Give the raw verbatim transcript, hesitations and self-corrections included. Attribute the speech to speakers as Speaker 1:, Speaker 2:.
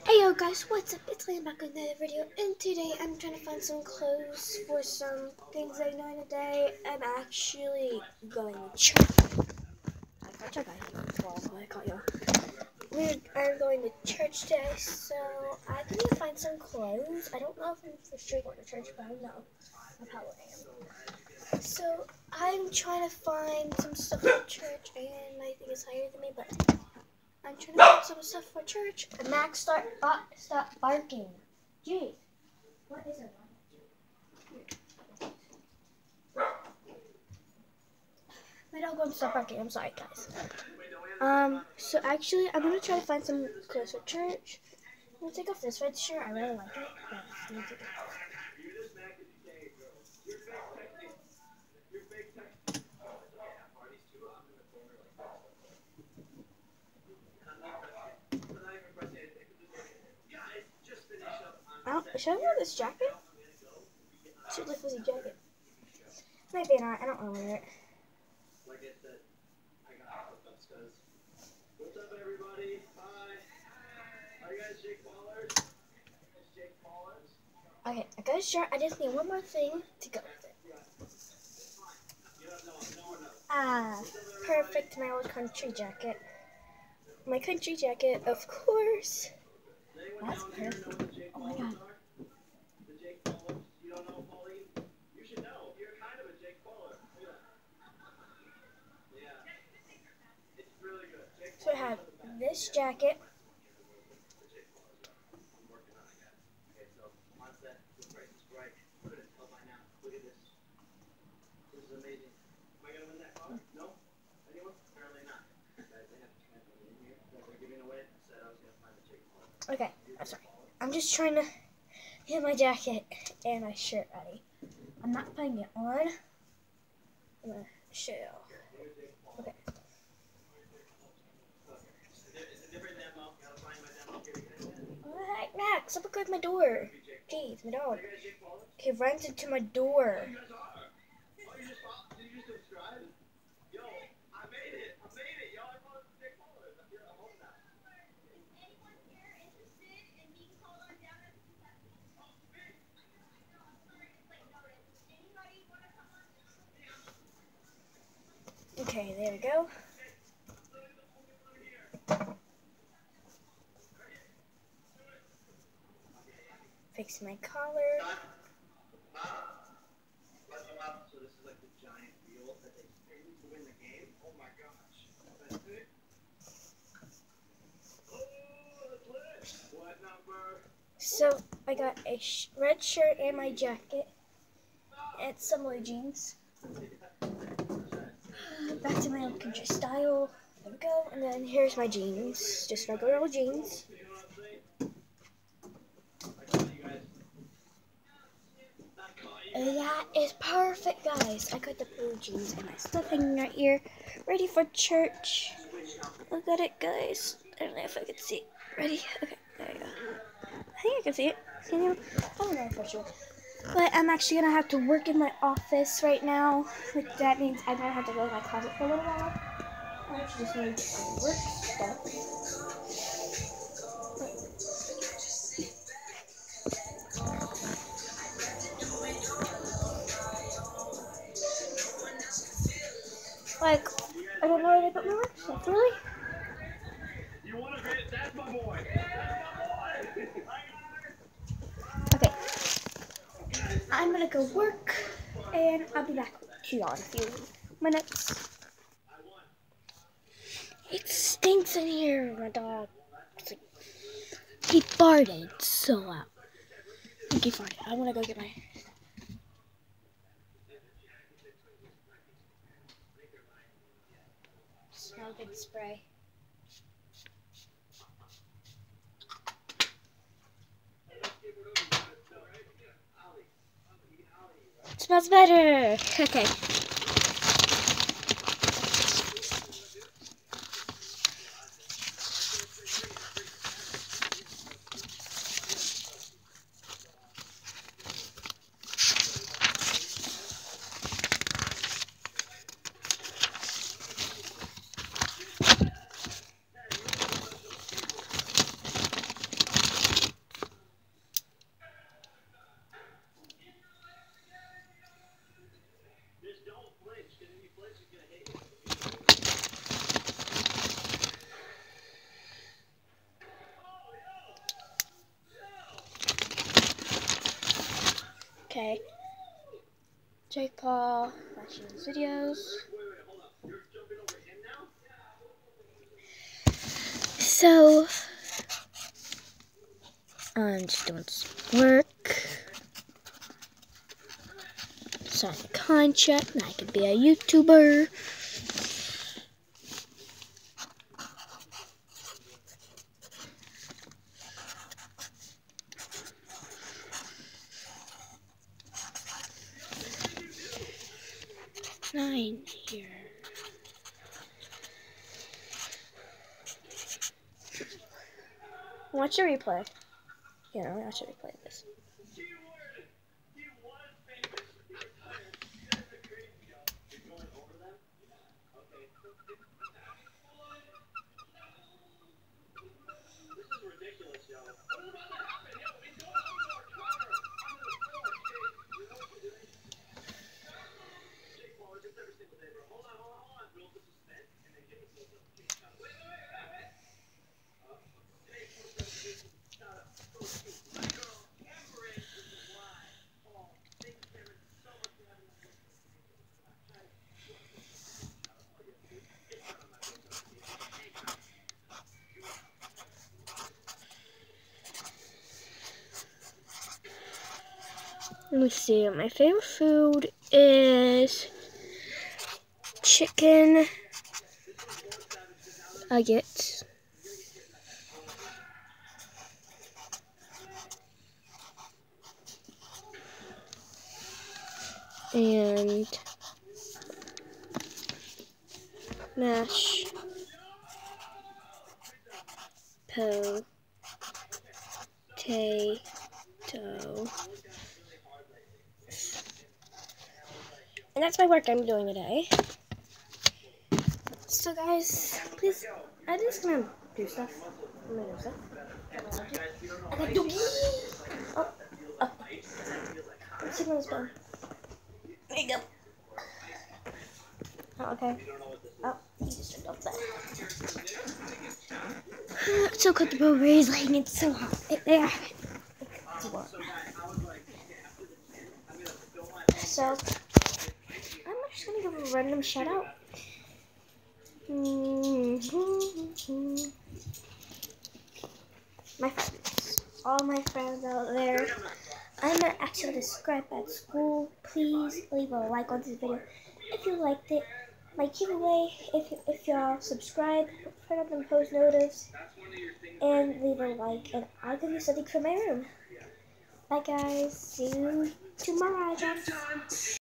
Speaker 1: Hey yo guys, what's up? It's Liam back with another video, and today I'm trying to find some clothes for some things I'm doing today. I'm actually going to church. I thought you guys were I caught you. We are going to church today, so I need to find some clothes. I don't know if I'm for sure going to church, but I know I probably am. So I'm trying to find some stuff for church, and I think it's higher than me, but I'm trying to find some stuff for church. And Max, start, uh, stop barking. Jeez. What is it? My dog won't stop barking. I'm sorry, guys. Um, so actually, I'm going to try to find some clothes for church. I'm going to take off this red shirt. I really like it. But I'm gonna take it off. Should I wear this jacket? Should like fuzzy jacket. Might be not. I don't want to wear it.
Speaker 2: Like I said, I got hookups, cause what's up, everybody? Hi. Are you guys Jake Paulers? It's Jake Paulers.
Speaker 1: Okay, I got a shirt. I just need one more thing to go with it. Ah, perfect. My old country jacket. My country jacket, of course. That's perfect. Oh my god. So I have this jacket. Okay, I'm sorry. I'm just trying to get my jacket and my shirt ready. I'm not putting it on. I'm gonna show you. Okay. Alright, Max, stop looking at my door. Jeez, my dog. He runs into my door. Okay, there we go. Fix my collar.
Speaker 2: So this is like the giant wheel that they spin to win the game. Oh my gosh. What number?
Speaker 1: So I got a sh red shirt and my jacket and some blue jeans. Back to my old country style. There we go. And then here's my jeans. Just regular old jeans. And that is perfect, guys. I got the blue jeans and my stuff hanging right here. Ready for church. Look at it, guys. I don't know if I can see it. Ready? Okay, there we go. I think I can see it. Can you? I don't know for sure. But I'm actually going to have to work in my office right now. Which that means I'm going to have to go to my closet for a little while. I actually just need to work stuff. Like, I don't know where to put my work stuff, really?
Speaker 2: You want to be that's my boy. That's my boy.
Speaker 1: Okay. I'm gonna go work, and I'll be back to you in a few minutes. It stinks in here, my dog. Like, he farted so loud. I think he farted. I wanna go get my... Smell good spray. It smells better. Okay. say Jake Paul watching his videos. So I'm just doing some work. Sign a contract and I could be a YouTuber. Nine here. Watch the replay. You know, watch the replay of this. Let me see. My favorite food is chicken nuggets. And mashed potato. And that's my work I'm doing today. So guys, please, I'm just gonna do stuff. I'm gonna do stuff. I got doogie. Oh, oh. Let's see when it's done. There you go. Oh, okay. Oh, you just turned off that. It's so comfortable, Ray's laying, it's so hot. It, there. It's warm. So, I'm just gonna give a random shout out. Mm-hmm. My friends, all my friends out there. I'm gonna ask you to subscribe at school. Please leave a like on this video if you liked it. My giveaway, if if y'all subscribe, turn on the post notice, and leave a like, and I'll give you something for my room. Bye guys. See you tomorrow, guys.